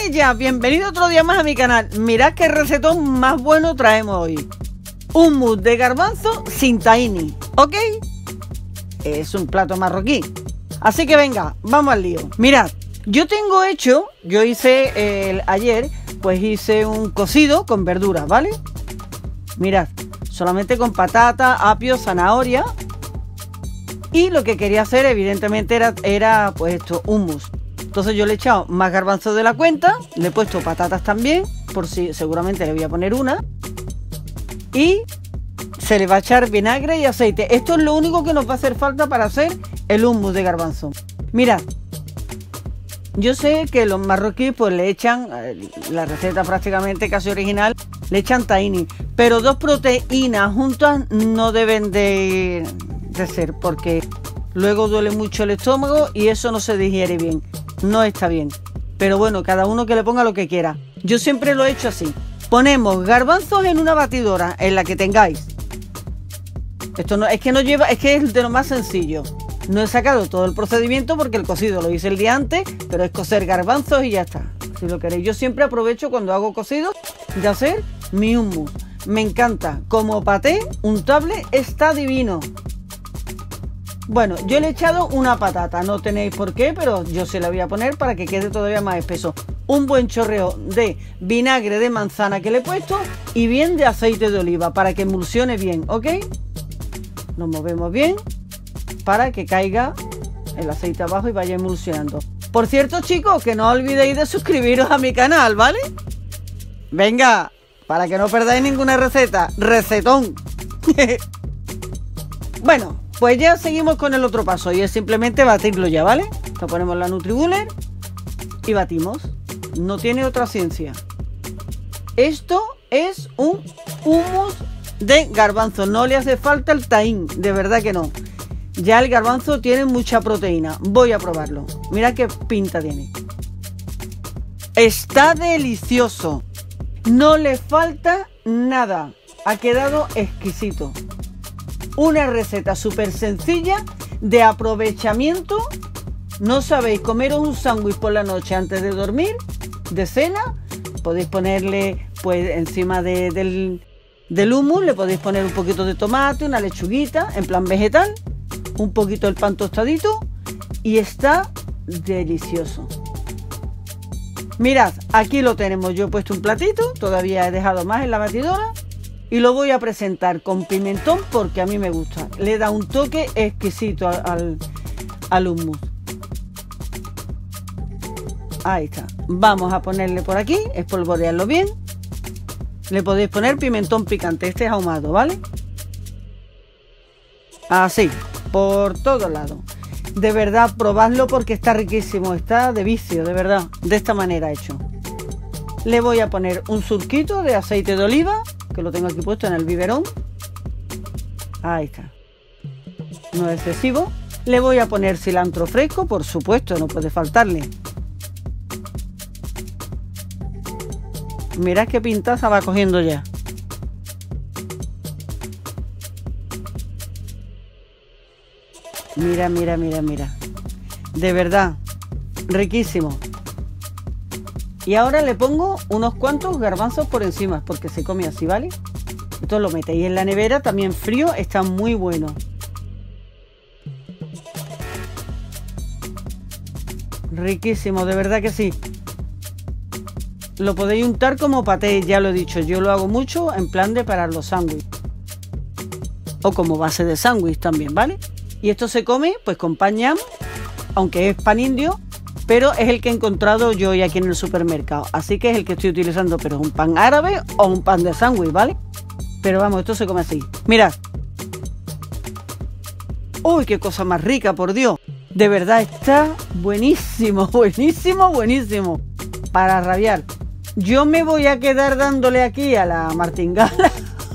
dale ya, bienvenido otro día más a mi canal. Mirad qué recetón más bueno traemos hoy. Hummus de garbanzo sin tahini, ¿ok? Es un plato marroquí. Así que venga, vamos al lío. Mirad, yo hice ayer, pues hice un cocido con verduras, ¿vale? Mirad, solamente con patata, apio, zanahoria. Y lo que quería hacer evidentemente era pues esto, hummus. Entonces yo le he echado más garbanzos de la cuenta, le he puesto patatas también, por si seguramente le voy a poner una. Y se le va a echar vinagre y aceite. Esto es lo único que nos va a hacer falta para hacer el hummus de garbanzo. Mirad, yo sé que los marroquíes pues le echan, la receta prácticamente casi original, le echan tahini. Pero dos proteínas juntas no deben de ser, porque luego duele mucho el estómago y eso no se digiere bien. No está bien. Pero bueno, cada uno que le ponga lo que quiera. Yo siempre lo he hecho así. Ponemos garbanzos en una batidora, en la que tengáis. Esto no es que no lleva, es que es de lo más sencillo. No he sacado todo el procedimiento porque el cocido lo hice el día antes, pero es cocer garbanzos y ya está. Si lo queréis, yo siempre aprovecho cuando hago cocidos de hacer mi hummus. Me encanta. Como paté untable está divino. Bueno, yo le he echado una patata, no tenéis por qué, pero yo se la voy a poner para que quede todavía más espeso. Un buen chorreo de vinagre de manzana que le he puesto y bien de aceite de oliva para que emulsione bien, ¿ok? Lo movemos bien para que caiga el aceite abajo y vaya emulsionando. Por cierto, chicos, que no olvidéis de suscribiros a mi canal, ¿vale? Venga, para que no perdáis ninguna receta. Recetón. Bueno, pues ya seguimos con el otro paso y es simplemente batirlo ya, ¿vale? Lo ponemos en la NutriBullet y batimos. No tiene otra ciencia. Esto es un hummus de garbanzo. No le hace falta el tahín, de verdad que no. Ya el garbanzo tiene mucha proteína. Voy a probarlo. Mira qué pinta tiene. Está delicioso. No le falta nada. Ha quedado exquisito. Una receta súper sencilla de aprovechamiento. ¿No sabéis comeros un sándwich por la noche antes de dormir? De cena. Podéis ponerle, pues, encima del hummus, le podéis poner un poquito de tomate, una lechuguita, en plan vegetal. Un poquito el pan tostadito. Y está delicioso. Mirad, aquí lo tenemos. Yo he puesto un platito. Todavía he dejado más en la batidora. Y lo voy a presentar con pimentón porque a mí me gusta. Le da un toque exquisito al hummus. Ahí está. Vamos a ponerle por aquí, espolvorearlo bien. Le podéis poner pimentón picante. Este es ahumado, ¿vale? Así, por todos lados. De verdad, probadlo porque está riquísimo. Está de vicio, de verdad. De esta manera hecho. Le voy a poner un surquito de aceite de oliva, que lo tengo aquí puesto en el biberón. Ahí está. No es excesivo. Le voy a poner cilantro fresco, por supuesto, no puede faltarle. Mirad qué pintaza va cogiendo ya. Mira, mira, mira, mira. De verdad, riquísimo. Y ahora le pongo unos cuantos garbanzos por encima, porque se come así, ¿vale? Esto lo metéis en la nevera, también frío, está muy bueno. Riquísimo, de verdad que sí. Lo podéis untar como paté, ya lo he dicho. Yo lo hago mucho en plan de para los sándwiches. O como base de sándwich también, ¿vale? Y esto se come pues con pan ñam, aunque es pan indio, pero es el que he encontrado yo hoy aquí en el supermercado. Así que es el que estoy utilizando, pero es un pan árabe o un pan de sándwich, ¿vale? Pero vamos, esto se come así. Mirad. ¡Uy, qué cosa más rica, por Dios! De verdad está buenísimo, buenísimo, buenísimo. Para rabiar. Yo me voy a quedar dándole aquí a la martingala.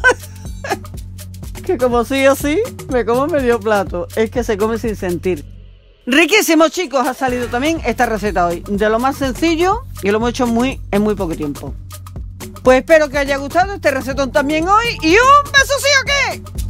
Que como sí o sí, me como medio plato. Es que se come sin sentir. Riquísimo, chicos, ha salido también esta receta hoy. De lo más sencillo y lo hemos hecho en muy poco tiempo. Pues espero que haya gustado este recetón también hoy. Y un beso sí o qué.